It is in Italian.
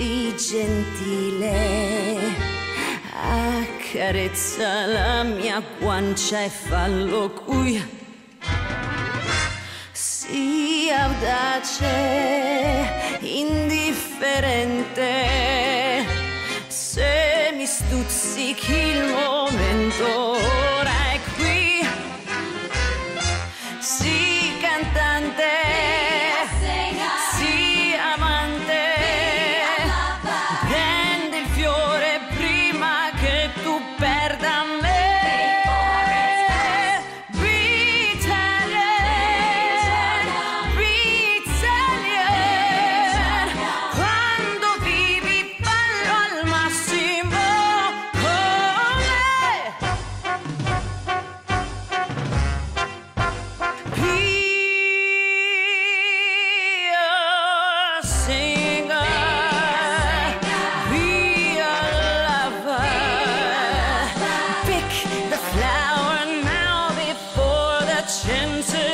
sii gentile, accarezza la mia guancia e fallo qui. Sii audace, indifferente, se mi stuzzichi il momento ora è qui. Sii cantante, sii amante, prendi il fiore prima che tu perda me. Flower now before the chances